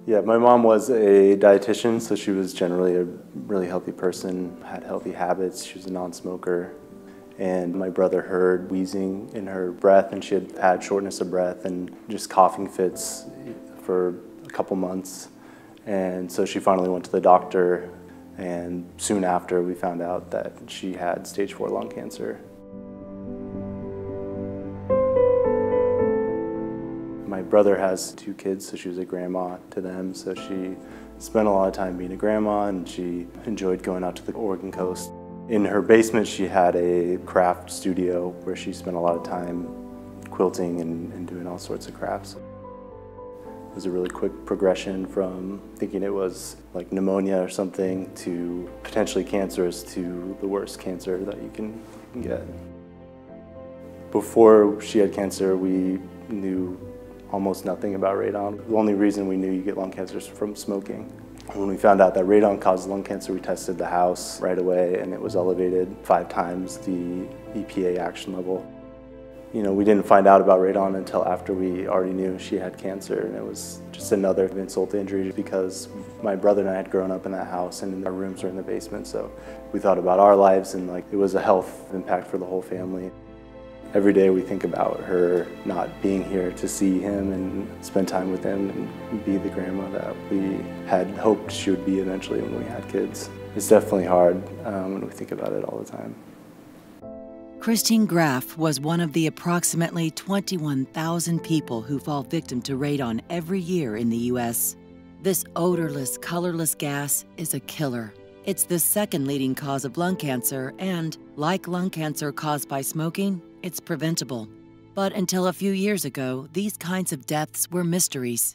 Yeah, my mom was a dietitian, so she was generally a really healthy person, had healthy habits. She was a non-smoker. And my brother heard wheezing in her breath, and she had had shortness of breath and just coughing fits for a couple months. And so she finally went to the doctor, and soon after we found out that she had stage 4 lung cancer. My brother has 2 kids, so she was a grandma to them, so she spent a lot of time being a grandma, and she enjoyed going out to the Oregon coast. In her basement, she had a craft studio where she spent a lot of time quilting and doing all sorts of crafts. It was a really quick progression from thinking it was like pneumonia or something to potentially cancerous to the worst cancer that you can get. Before she had cancer, we knew almost nothing about radon. The only reason we knew you get lung cancer is from smoking. When we found out that radon caused lung cancer, we tested the house right away, and it was elevated 5 times the EPA action level. You know, we didn't find out about radon until after we already knew she had cancer, and it was just another insult to injury because my brother and I had grown up in that house, and our rooms were in the basement, so we thought about our lives, and like it was a health impact for the whole family. Every day we think about her not being here to see him and spend time with him and be the grandma that we had hoped she would be eventually when we had kids. It's definitely hard when we think about it all the time. Christine Graff was one of the approximately 21,000 people who fall victim to radon every year in the U.S. This odorless, colorless gas is a killer. It's the second leading cause of lung cancer and, like lung cancer caused by smoking, it's preventable. But until a few years ago, these kinds of deaths were mysteries.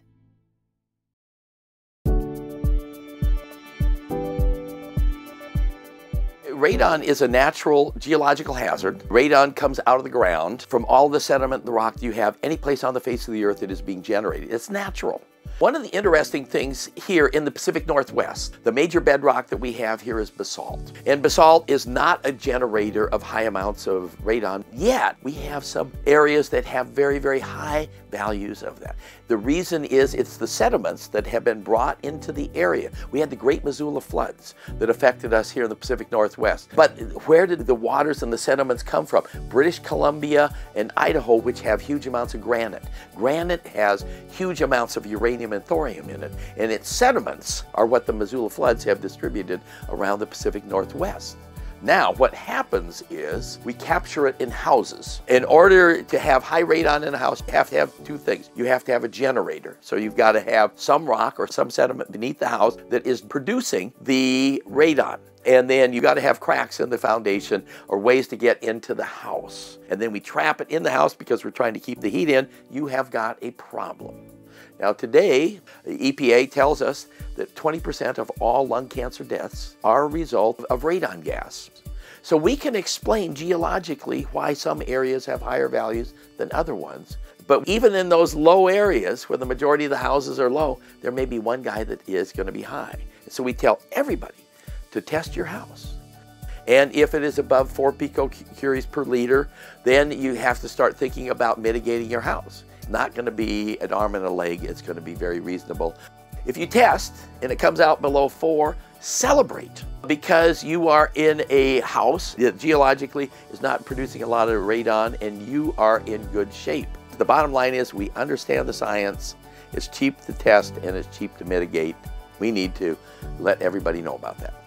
Radon is a natural geological hazard. Radon comes out of the ground from all the sediment and the rock you have any place on the face of the earth that is being generated. It's natural. One of the interesting things here in the Pacific Northwest, the major bedrock that we have here is basalt. And basalt is not a generator of high amounts of radon, yet we have some areas that have very, very high values of that. The reason is it's the sediments that have been brought into the area. We had the great Missoula floods that affected us here in the Pacific Northwest. But where did the waters and the sediments come from? British Columbia and Idaho, which have huge amounts of granite. Granite has huge amounts of uranium and thorium in it, and its sediments are what the Missoula floods have distributed around the Pacific Northwest. Now, what happens is we capture it in houses. In order to have high radon in a house, you have to have 2 things. You have to have a generator. So you've got to have some rock or some sediment beneath the house that is producing the radon. And then you've got to have cracks in the foundation or ways to get into the house. And then we trap it in the house because we're trying to keep the heat in. You have got a problem. Now today, the EPA tells us that 20% of all lung cancer deaths are a result of radon gas. So we can explain geologically why some areas have higher values than other ones. But even in those low areas where the majority of the houses are low, there may be one guy that is going to be high. So we tell everybody to test your house. And if it is above 4 picocuries per liter, then you have to start thinking about mitigating your house. Not going to be an arm and a leg, it's going to be very reasonable. If you test and it comes out below 4, celebrate because you are in a house that geologically is not producing a lot of radon and you are in good shape. The bottom line is we understand the science, it's cheap to test and it's cheap to mitigate. We need to let everybody know about that.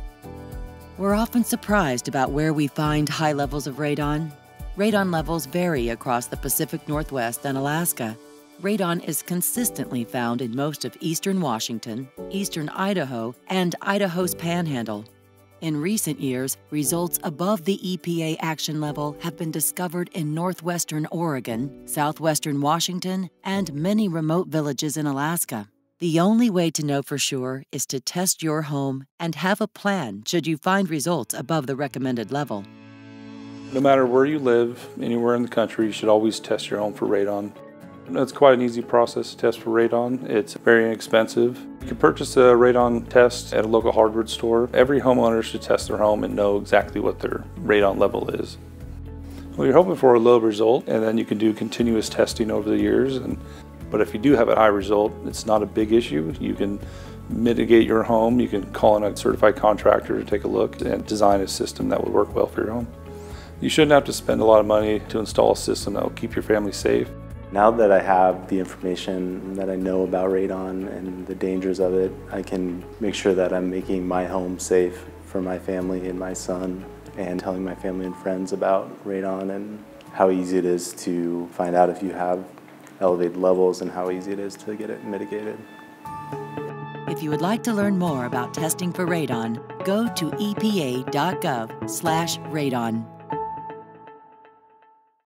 We're often surprised about where we find high levels of radon. Radon levels vary across the Pacific Northwest and Alaska. Radon is consistently found in most of eastern Washington, eastern Idaho, and Idaho's Panhandle. In recent years, results above the EPA action level have been discovered in northwestern Oregon, southwestern Washington, and many remote villages in Alaska. The only way to know for sure is to test your home and have a plan should you find results above the recommended level. No matter where you live, anywhere in the country, you should always test your home for radon. It's quite an easy process to test for radon. It's very inexpensive. You can purchase a radon test at a local hardware store. Every homeowner should test their home and know exactly what their radon level is. Well, you're hoping for a low result, and then you can do continuous testing over the years. But if you do have a high result, it's not a big issue. You can mitigate your home. You can call in a certified contractor to take a look and design a system that would work well for your home. You shouldn't have to spend a lot of money to install a system that will keep your family safe. Now that I have the information that I know about radon and the dangers of it, I can make sure that I'm making my home safe for my family and my son, and telling my family and friends about radon and how easy it is to find out if you have elevated levels and how easy it is to get it mitigated. If you would like to learn more about testing for radon, go to epa.gov/radon.